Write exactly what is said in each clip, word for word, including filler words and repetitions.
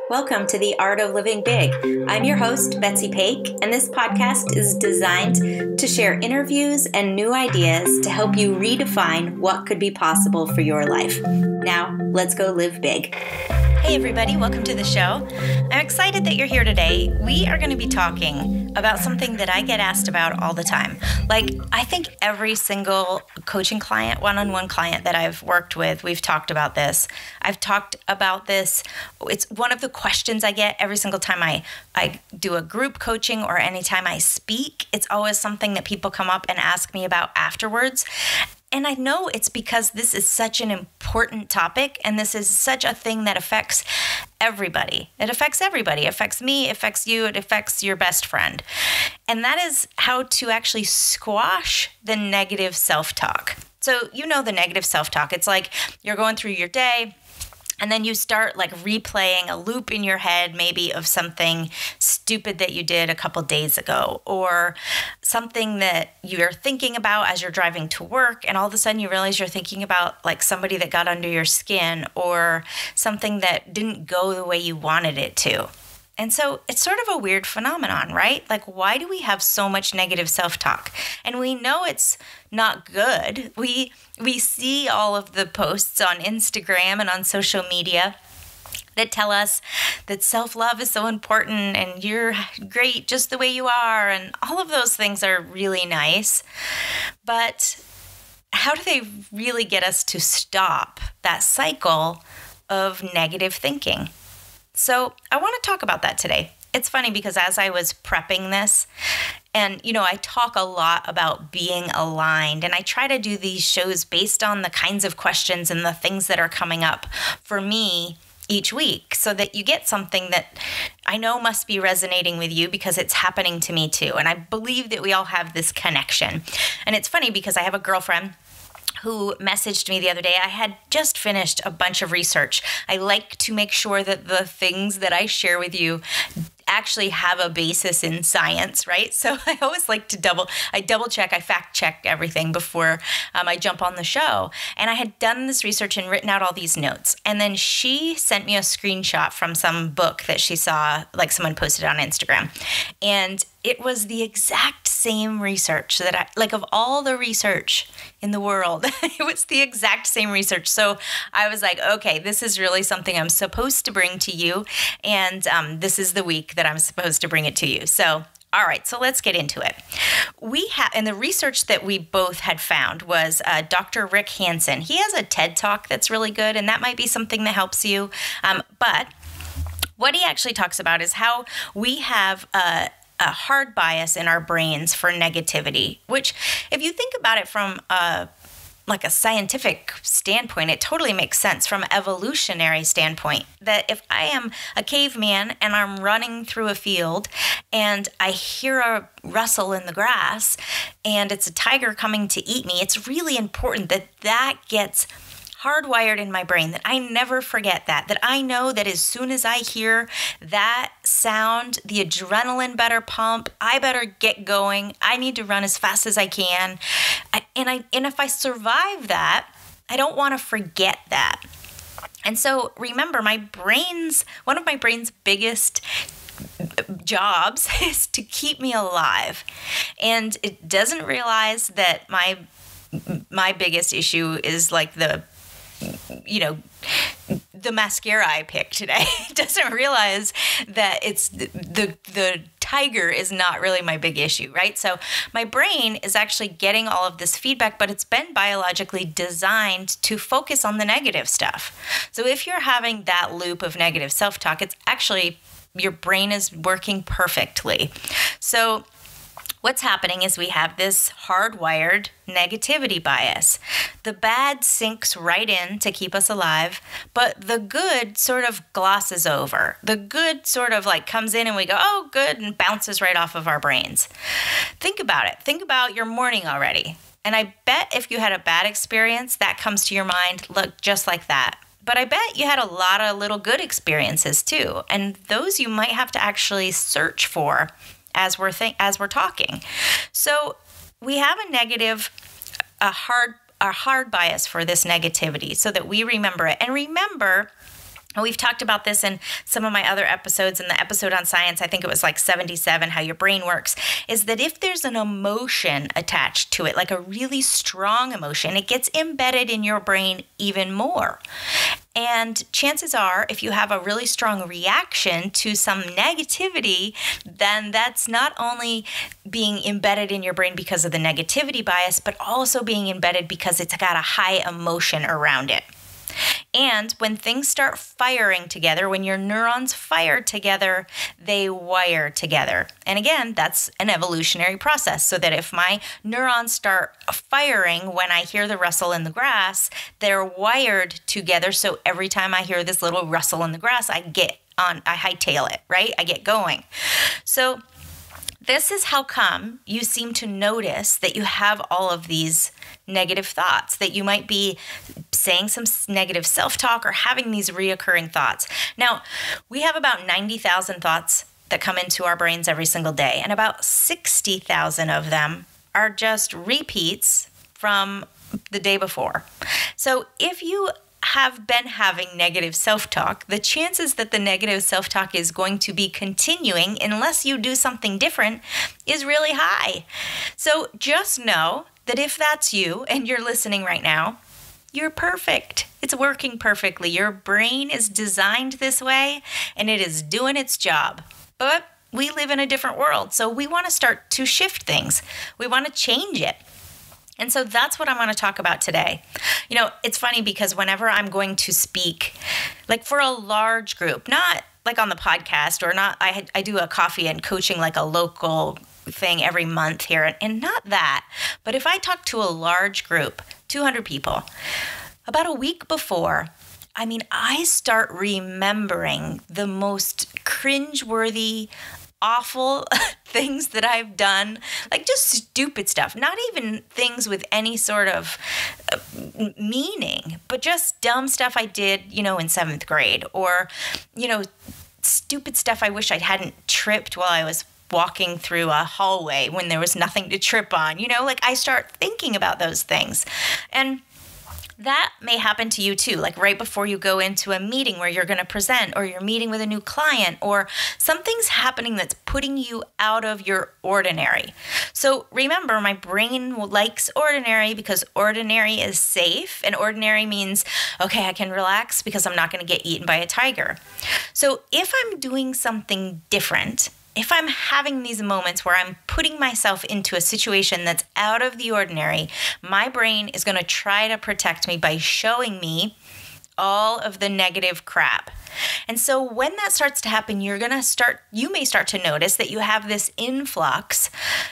Welcome to the Art of Living Big. I'm your host, Betsy Pake, and this podcast is designed to share interviews and new ideas to help you redefine what could be possible for your life. Now, let's go live big. Hey everybody, welcome to the show. I'm excited that you're here today. We are going to be talking about something that I get asked about all the time. Like, I think every single coaching client, one-on-one client that I've worked with, we've talked about this. I've talked about this. It's one of the questions I get every single time I, I do a group coaching or anytime I speak. It's always something that people come up and ask me about afterwards. And I know it's because this is such an important topic and this is such a thing that affects everybody. It affects everybody. It affects me, it affects you, it affects your best friend. And that is how to actually squash the negative self-talk. So you know the negative self-talk. It's like you're going through your day, and then you start like replaying a loop in your head, maybe of something stupid that you did a couple days ago, or something that you're thinking about as you're driving to work. And all of a sudden you realize you're thinking about like somebody that got under your skin or something that didn't go the way you wanted it to. And so it's sort of a weird phenomenon, right? Like, why do we have so much negative self-talk? And we know it's not good. We we see all of the posts on Instagram and on social media that tell us that self-love is so important and you're great just the way you are. And all of those things are really nice. But how do they really get us to stop that cycle of negative thinking? So I want to talk about that today. It's funny because as I was prepping this, and, you know, I talk a lot about being aligned, and I try to do these shows based on the kinds of questions and the things that are coming up for me each week so that you get something that I know must be resonating with you because it's happening to me too. And I believe that we all have this connection. And it's funny because I have a girlfriend who messaged me the other day. I had just finished a bunch of research. I like to make sure that the things that I share with you actually have a basis in science, right? So I always like to double, I double check, I fact check everything before um, I jump on the show. And I had done this research and written out all these notes. And then she sent me a screenshot from some book that she saw, like someone posted on Instagram. And it was the exact same research that I, like of all the research in the world, it was the exact same research. So I was like, okay, this is really something I'm supposed to bring to you. And um, this is the week that I'm supposed to bring it to you. So, all right, so let's get into it. We have, and the research that we both had found was uh, Doctor Rick Hansen. He has a TED Talk that's really good, and that might be something that helps you. Um, but what he actually talks about is how we have a, a hard bias in our brains for negativity, which if you think about it from a like a scientific standpoint, it totally makes sense from an evolutionary standpoint that if I am a caveman and I'm running through a field and I hear a rustle in the grass and it's a tiger coming to eat me, it's really important that that gets hardwired in my brain, that I never forget that, that I know that as soon as I hear that sound, the adrenaline better pump, I better get going, I need to run as fast as I can. I, and I and if I survive that, I don't want to forget that. And so remember, my brain's, one of my brain's biggest jobs is to keep me alive. And it doesn't realize that my my biggest issue is like the you know, the mascara I picked today. It doesn't realize that it's the, the the tiger is not really my big issue, right? So my brain is actually getting all of this feedback, but it's been biologically designed to focus on the negative stuff. So if you're having that loop of negative self-talk, it's actually, your brain is working perfectly. So what's happening is we have this hardwired negativity bias. The bad sinks right in to keep us alive, but the good sort of glosses over. The good sort of like comes in and we go, oh, good, and bounces right off of our brains. Think about it. Think about your morning already. And I bet if you had a bad experience, that comes to your mind, look, just like that. But I bet you had a lot of little good experiences too. And those you might have to actually search for as we're think as we're talking. So we have a negative, a hard, a hard bias for this negativity so that we remember it. And remember We've talked about this in some of my other episodes. In the episode on science, I think it was like seventy-seven, how your brain works, is that if there's an emotion attached to it, like a really strong emotion, it gets embedded in your brain even more. And chances are, if you have a really strong reaction to some negativity, then that's not only being embedded in your brain because of the negativity bias, but also being embedded because it's got a high emotion around it. And when things start firing together, when your neurons fire together, they wire together. And again, that's an evolutionary process, so that if my neurons start firing when I hear the rustle in the grass, they're wired together. So every time I hear this little rustle in the grass, I get on, I hightail it, right? I get going. So this is how come you seem to notice that you have all of these negative thoughts, that you might be saying some negative self-talk or having these reoccurring thoughts. Now, we have about ninety thousand thoughts that come into our brains every single day, and about sixty thousand of them are just repeats from the day before. So if you have been having negative self-talk, the chances that the negative self-talk is going to be continuing unless you do something different is really high. So just know that if that's you and you're listening right now, you're perfect. It's working perfectly. Your brain is designed this way and it is doing its job. But we live in a different world, so we want to start to shift things. We want to change it. And so that's what I want to talk about today. You know, it's funny because whenever I'm going to speak, like for a large group, not like on the podcast or not, I, I do a coffee and coaching like a local thing every month here, and not that. But if I talk to a large group, two hundred people, about a week before, I mean, I start remembering the most cringe-worthy, awful things that I've done, like just stupid stuff, not even things with any sort of uh, meaning, but just dumb stuff I did, you know, in seventh grade, or, you know, stupid stuff I wish I hadn't tripped while I was walking through a hallway when there was nothing to trip on, you know, like I start thinking about those things. And that may happen to you too, like right before you go into a meeting where you're going to present, or you're meeting with a new client, or something's happening that's putting you out of your ordinary. So remember, my brain likes ordinary because ordinary is safe, and ordinary means, okay, I can relax because I'm not going to get eaten by a tiger. So if I'm doing something different, if I'm having these moments where I'm putting myself into a situation that's out of the ordinary, my brain is going to try to protect me by showing me all of the negative crap. And so when that starts to happen, you're going to start, you may start to notice that you have this influx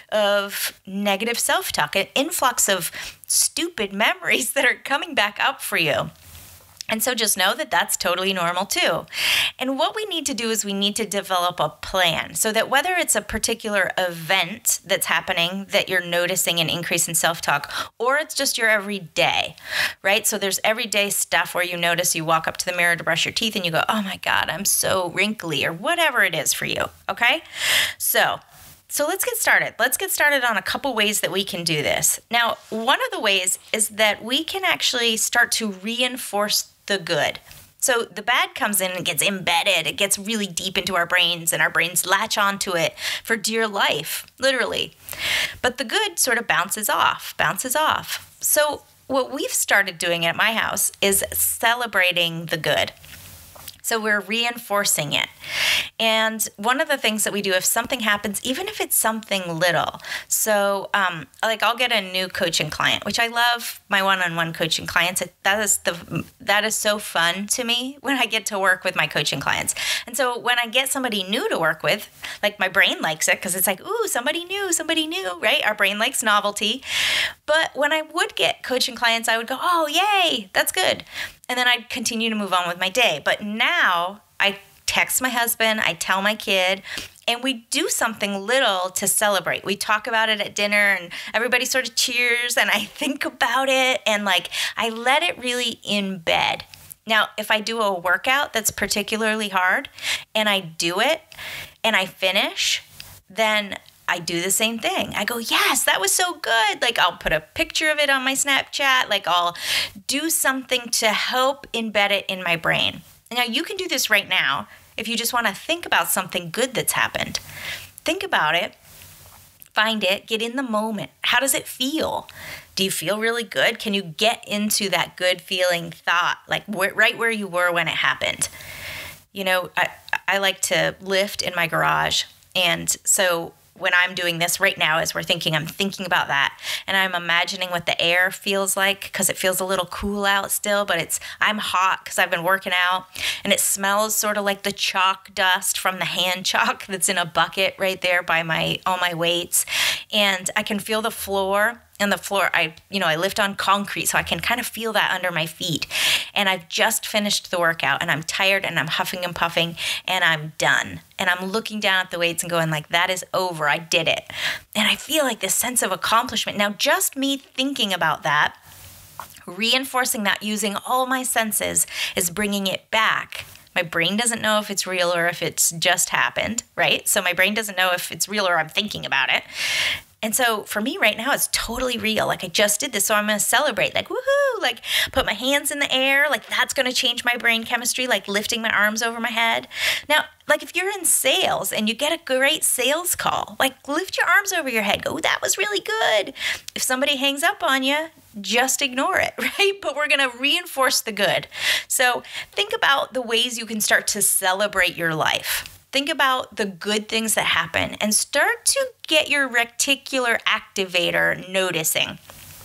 of negative self-talk, an influx of stupid memories that are coming back up for you. And so just know that that's totally normal too. And what we need to do is we need to develop a plan so that whether it's a particular event that's happening that you're noticing an increase in self-talk, or it's just your everyday, right? So there's everyday stuff where you notice you walk up to the mirror to brush your teeth and you go, oh my God, I'm so wrinkly, or whatever it is for you, okay? So So let's get started. Let's get started on a couple ways that we can do this. Now, one of the ways is that we can actually start to reinforce the good. So the bad comes in and gets embedded. It gets really deep into our brains, and our brains latch onto it for dear life, literally. But the good sort of bounces off, bounces off. So what we've started doing at my house is celebrating the good. So we're reinforcing it. And one of the things that we do if something happens, even if it's something little, so um, like I'll get a new coaching client, which I love my one-on-one coaching clients. That is the that is so fun to me when I get to work with my coaching clients. And so when I get somebody new to work with, like my brain likes it because it's like, ooh, somebody new, somebody new, right? Our brain likes novelty. But when I would get coaching clients, I would go, oh, yay, that's good. And then I'd continue to move on with my day. But now I text my husband, I tell my kid, and we do something little to celebrate. We talk about it at dinner and everybody sort of cheers and I think about it and like I let it really embed. Now, if I do a workout that's particularly hard and I do it and I finish, then I do the same thing. I go, yes, that was so good. Like I'll put a picture of it on my Snapchat. Like I'll do something to help embed it in my brain. Now, you can do this right now if you just want to think about something good that's happened. Think about it, find it, get in the moment. How does it feel? Do you feel really good? Can you get into that good feeling thought, like wh- right where you were when it happened? You know, I, I like to lift in my garage. And so when I'm doing this right now, as we're thinking, I'm thinking about that. And I'm imagining what the air feels like, because it feels a little cool out still, but it's I'm hot because I've been working out. And it smells sort of like the chalk dust from the hand chalk that's in a bucket right there by my all my weights. And I can feel the floor. And the floor, I, you know, I lift on concrete, so I can kind of feel that under my feet. And I've just finished the workout, and I'm tired, and I'm huffing and puffing, and I'm done. And I'm looking down at the weights and going like, that is over. I did it. And I feel like this sense of accomplishment. Now, just me thinking about that, reinforcing that using all my senses, is bringing it back. My brain doesn't know if it's real or if it's just happened, right? So my brain doesn't know if it's real or I'm thinking about it. And so for me right now, it's totally real. Like I just did this, so I'm going to celebrate. Like, woohoo, like put my hands in the air. Like that's going to change my brain chemistry, like lifting my arms over my head. Now, like if you're in sales and you get a great sales call, like lift your arms over your head. Go, that was really good. If somebody hangs up on you, just ignore it, right? But we're going to reinforce the good. So think about the ways you can start to celebrate your life. Think about the good things that happen and start to get your reticular activator noticing.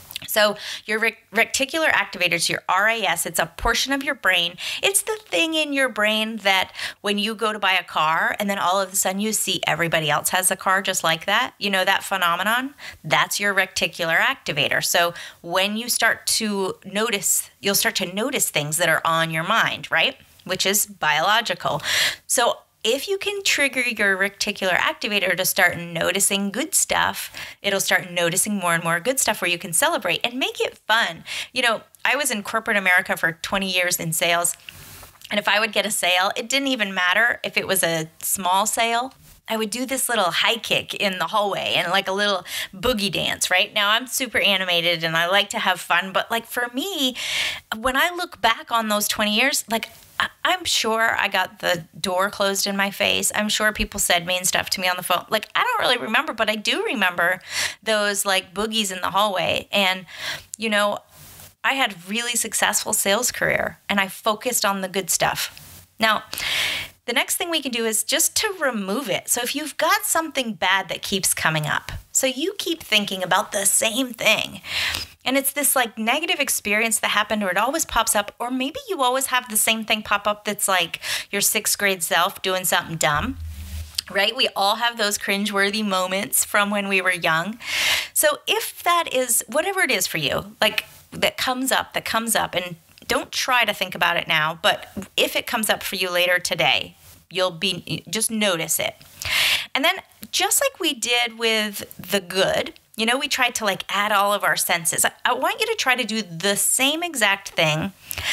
So your rec- reticular activator is your R A S. It's a portion of your brain. It's the thing in your brain that when you go to buy a car and then all of a sudden you see everybody else has a car just like that, you know, that phenomenon, that's your reticular activator. So when you start to notice, you'll start to notice things that are on your mind, right? Which is biological. So if you can trigger your reticular activator to start noticing good stuff, it'll start noticing more and more good stuff where you can celebrate and make it fun. You know, I was in corporate America for twenty years in sales, and if I would get a sale, it didn't even matter if it was a small sale. I would do this little high kick in the hallway and like a little boogie dance, right? Now I'm super animated and I like to have fun, but like for me, when I look back on those twenty years, like I'm sure I got the door closed in my face. I'm sure people said mean stuff to me on the phone. Like, I don't really remember, but I do remember those like boogies in the hallway. And, you know, I had a really successful sales career and I focused on the good stuff. Now, the next thing we can do is just to remove it. So if you've got something bad that keeps coming up, so you keep thinking about the same thing, and it's this like negative experience that happened or it always pops up, or maybe you always have the same thing pop up that's like your sixth grade self doing something dumb, right? We all have those cringe-worthy moments from when we were young. So if that is, whatever it is for you, like that comes up, that comes up, and don't try to think about it now, but if it comes up for you later today, you'll be, just notice it. And then just like we did with the good, you know, we tried to like add all of our senses. I, I want you to try to do the same exact thing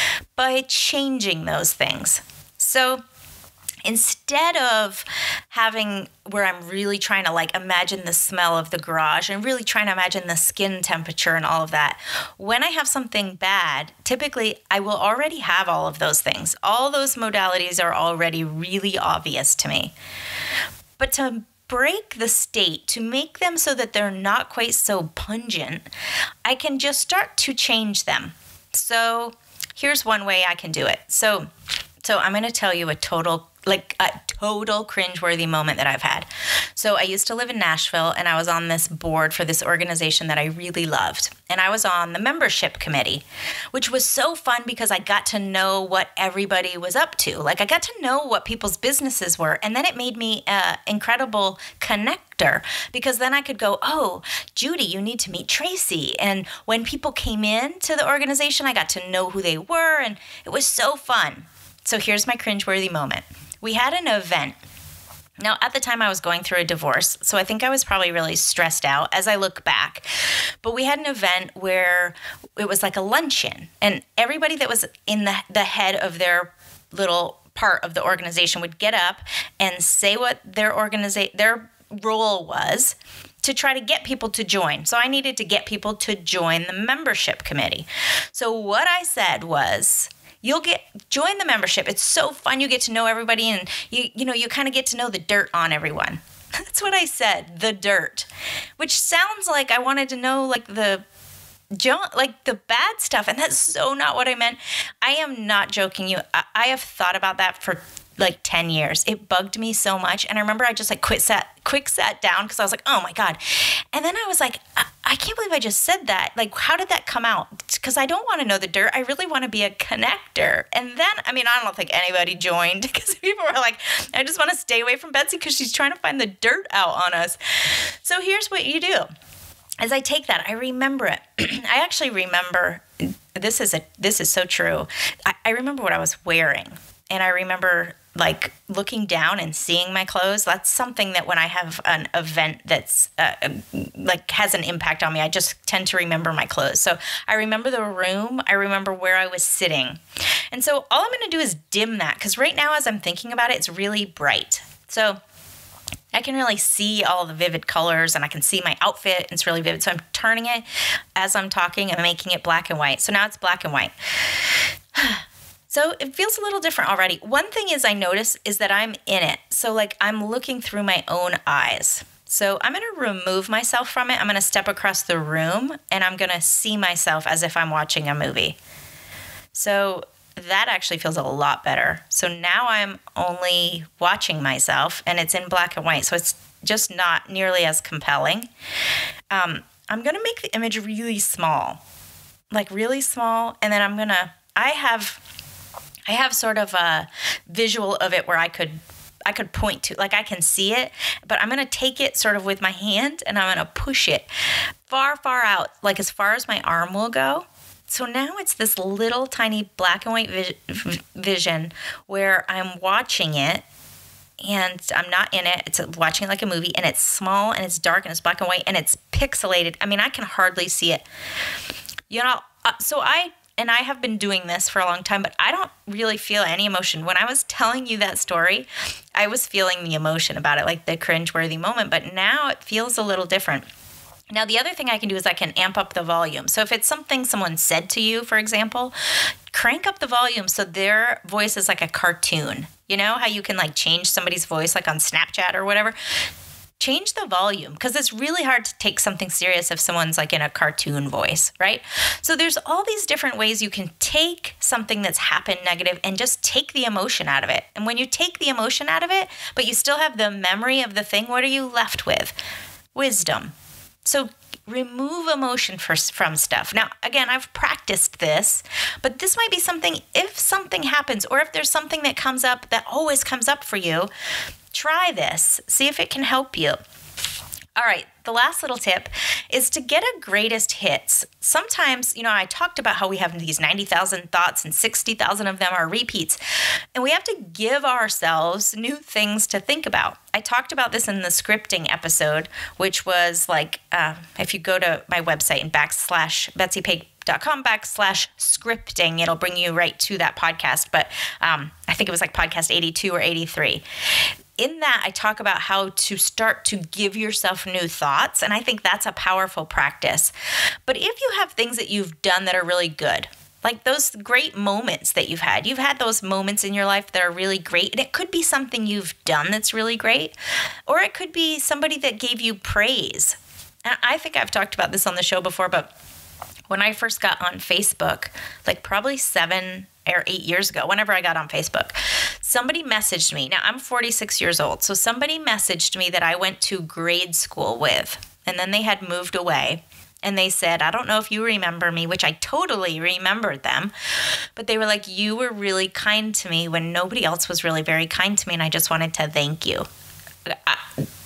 by changing those things. So instead of having where I'm really trying to like imagine the smell of the garage and really trying to imagine the skin temperature and all of that, when I have something bad, typically I will already have all of those things. All those modalities are already really obvious to me. But to break the state, to make them so that they're not quite so pungent, I can just start to change them. So here's one way I can do it. So, so I'm going to tell you a total like a total cringe-worthy moment that I've had. So I used to live in Nashville, and I was on this board for this organization that I really loved. And I was on the membership committee, which was so fun because I got to know what everybody was up to. Like I got to know what people's businesses were. And then it made me an incredible connector because then I could go, oh, Judy, you need to meet Tracy. And when people came in to the organization, I got to know who they were. And it was so fun. So here's my cringe-worthy moment. We had an event. Now, at the time, I was going through a divorce, so I think I was probably really stressed out as I look back. But we had an event where it was like a luncheon, and everybody that was in the, the head of their little part of the organization would get up and say what their organiza- their role was to try to get people to join. So I needed to get people to join the membership committee. So what I said was, You'll get, join the membership. It's so fun. You get to know everybody and you, you know, you kind of get to know the dirt on everyone. That's what I said, the dirt, which sounds like I wanted to know like the junk, like the bad stuff. And that's so not what I meant. I am not joking you. I, I have thought about that for like ten years. It bugged me so much. And I remember I just like quit sat, quick sat down because I was like, oh my God. And then I was like, I, I can't believe I just said that. Like, how did that come out? Because I don't want to know the dirt. I really want to be a connector. And then, I mean, I don't think anybody joined because people were like, I just want to stay away from Betsy because she's trying to find the dirt out on us. So here's what you do. As I take that, I remember it. I actually remember, this is a this is so true. I, I remember what I was wearing. And I remember like looking down and seeing my clothes. That's something that when I have an event that's uh, like has an impact on me, I just tend to remember my clothes. So I remember the room. I remember where I was sitting. And so all I'm going to do is dim that because right now as I'm thinking about it, it's really bright. So I can really see all the vivid colors and I can see my outfit. It's really vivid. So I'm turning it as I'm talking and making it black and white. So now it's black and white. So it feels a little different already. One thing is I notice is that I'm in it. So like I'm looking through my own eyes. So I'm going to remove myself from it. I'm going to step across the room and I'm going to see myself as if I'm watching a movie. So that actually feels a lot better. So now I'm only watching myself and it's in black and white. So it's just not nearly as compelling. Um, I'm going to make the image really small, like really small. And then I'm going to, I have... I have sort of a visual of it where I could I could point to, like I can see it, but I'm going to take it sort of with my hand and I'm going to push it far, far out, like as far as my arm will go. So now it's this little tiny black and white vi- vision where I'm watching it and I'm not in it. It's watching it like a movie and it's small and it's dark and it's black and white and it's pixelated. I mean, I can hardly see it. You know, uh, so I... And I have been doing this for a long time, but I don't really feel any emotion. When I was telling you that story, I was feeling the emotion about it, like the cringe-worthy moment, but now it feels a little different. Now, the other thing I can do is I can amp up the volume. So if it's something someone said to you, for example, crank up the volume so their voice is like a cartoon. You know how you can like change somebody's voice like on Snapchat or whatever? Change the volume because it's really hard to take something serious if someone's like in a cartoon voice, right? So there's all these different ways you can take something that's happened negative and just take the emotion out of it. And when you take the emotion out of it, but you still have the memory of the thing, what are you left with? Wisdom. So remove emotion for, from stuff. Now, again, I've practiced this, but this might be something, if something happens or if there's something that comes up that always comes up for you, try this. See if it can help you. All right, the last little tip is to get a greatest hits. Sometimes, you know, I talked about how we have these ninety thousand thoughts and sixty thousand of them are repeats. And we have to give ourselves new things to think about. I talked about this in the scripting episode, which was like, uh, if you go to my website and backslash Betsy Pake dot com backslash scripting, it'll bring you right to that podcast. But um, I think it was like podcast eighty-two or eighty-three. In that, I talk about how to start to give yourself new thoughts, and I think that's a powerful practice. But if you have things that you've done that are really good, like those great moments that you've had, you've had those moments in your life that are really great, and it could be something you've done that's really great, or it could be somebody that gave you praise. And I think I've talked about this on the show before, but when I first got on Facebook, like probably seven or eight years ago, whenever I got on Facebook, somebody messaged me. Now, I'm forty-six years old, so somebody messaged me that I went to grade school with, and then they had moved away. And they said, I don't know if you remember me, which I totally remembered them, but they were like, you were really kind to me when nobody else was really very kind to me, and I just wanted to thank you. I,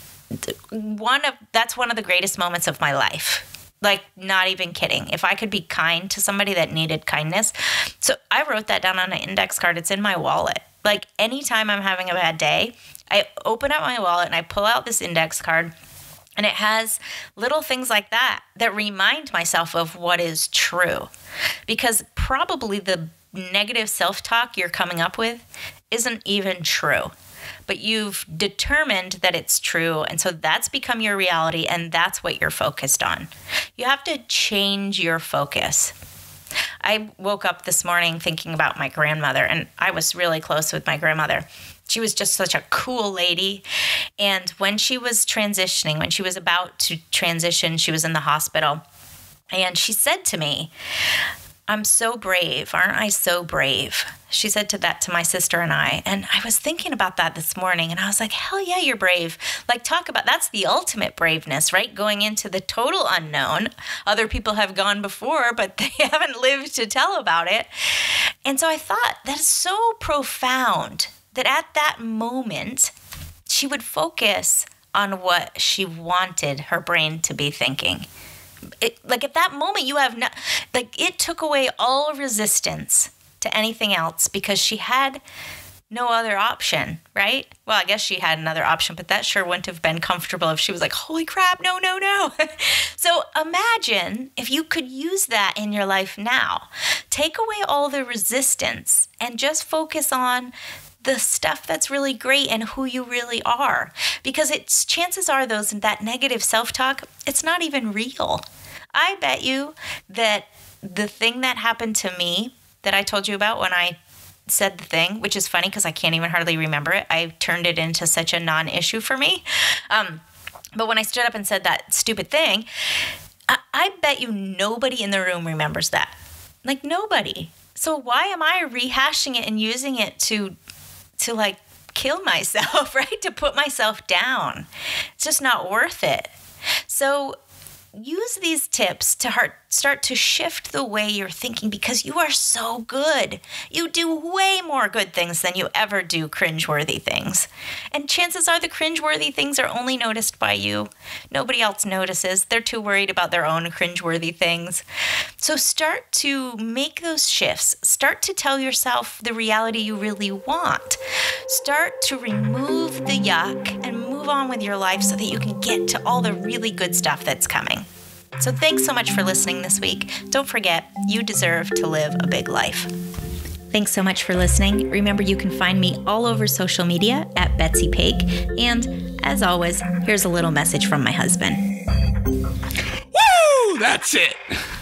one of that's one of the greatest moments of my life. Like, not even kidding. If I could be kind to somebody that needed kindness. So I wrote that down on an index card. It's in my wallet. Like, anytime I'm having a bad day, I open up my wallet and I pull out this index card. And it has little things like that that remind myself of what is true. Because probably the negative self-talk you're coming up with isn't even true. But you've determined that it's true, and so that's become your reality, and that's what you're focused on. You have to change your focus. I woke up this morning thinking about my grandmother, and I was really close with my grandmother. She was just such a cool lady. And when she was transitioning, when she was about to transition, she was in the hospital. And she said to me, "I'm so brave. Aren't I so brave?" She said to that to my sister and I. And I was thinking about that this morning. And I was like, hell yeah, you're brave. Like, talk about, that's the ultimate braveness, right? Going into the total unknown. Other people have gone before, but they haven't lived to tell about it. And so I thought that is so profound that at that moment, she would focus on what she wanted her brain to be thinking. It, like at that moment, you have no, like it took away all resistance to anything else because she had no other option, right? Well, I guess she had another option, but that sure wouldn't have been comfortable if she was like, holy crap, no, no, no. So imagine if you could use that in your life now. Take away all the resistance and just focus on the stuff that's really great and who you really are. Because it's chances are those that negative self-talk, it's not even real. I bet you that the thing that happened to me that I told you about when I said the thing, which is funny because I can't even hardly remember it. I turned it into such a non-issue for me. Um, but when I stood up and said that stupid thing, I, I bet you nobody in the room remembers that. Like nobody. So why am I rehashing it and using it to to like kill myself, right? To put myself down. It's just not worth it. So use these tips to heart, start to shift the way you're thinking because you are so good. You do way more good things than you ever do cringe-worthy things. And chances are the cringe-worthy things are only noticed by you. Nobody else notices. They're too worried about their own cringe-worthy things. So start to make those shifts. Start to tell yourself the reality you really want. Start to remove the yuck and move on with your life so that you can get to all the really good stuff that's coming. So thanks so much for listening this week. Don't forget, you deserve to live a big life. Thanks so much for listening. Remember, you can find me all over social media at Betsy Pake. And as always, here's a little message from my husband. Woo! That's it.